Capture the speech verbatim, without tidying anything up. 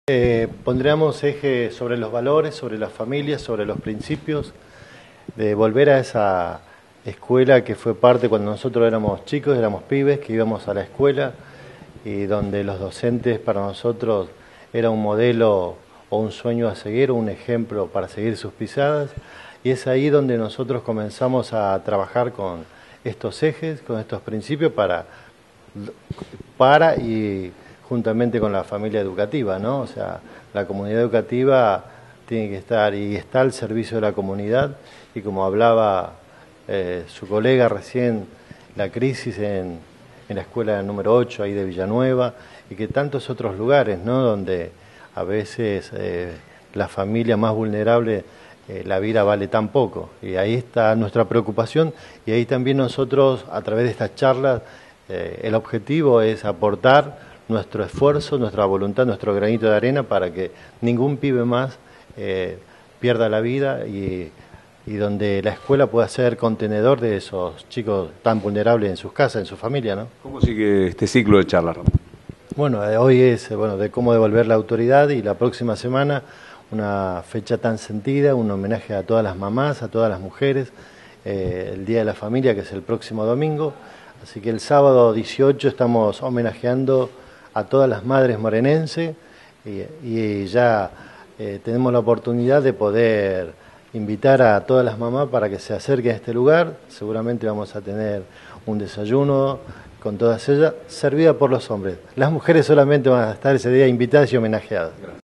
Eh, pondríamos eje sobre los valores, sobre las familias, sobre los principios, de volver a esa escuela que fue parte cuando nosotros éramos chicos, éramos pibes, que íbamos a la escuela y donde los docentes para nosotros era un modelo o un sueño a seguir, un ejemplo para seguir sus pisadas, y es ahí donde nosotros comenzamos a trabajar con estos ejes, con estos principios para, para y juntamente con la familia educativa, ¿no? O sea, la comunidad educativa tiene que estar y está al servicio de la comunidad, y como hablaba eh, su colega recién, la crisis en, en la escuela número ocho ahí de Villanueva, y que tantos otros lugares, ¿no? Donde a veces eh, la familia más vulnerable, eh, la vida vale tan poco, y ahí está nuestra preocupación, y ahí también nosotros a través de estas charlas eh, el objetivo es aportar nuestro esfuerzo, nuestra voluntad, nuestro granito de arena para que ningún pibe más eh, pierda la vida y, y donde la escuela pueda ser contenedor de esos chicos tan vulnerables en sus casas, en su familia, ¿no? ¿Cómo sigue este ciclo de charlas, Ramón? Bueno, eh, hoy es eh, bueno, de cómo devolver la autoridad, y la próxima semana una fecha tan sentida, un homenaje a todas las mamás, a todas las mujeres, eh, el Día de la Familia, que es el próximo domingo. Así que el sábado dieciocho estamos homenajeando a todas las madres morenenses, y, y ya eh, tenemos la oportunidad de poder invitar a todas las mamás para que se acerquen a este lugar. Seguramente vamos a tener un desayuno con todas ellas, servida por los hombres. Las mujeres solamente van a estar ese día invitadas y homenajeadas.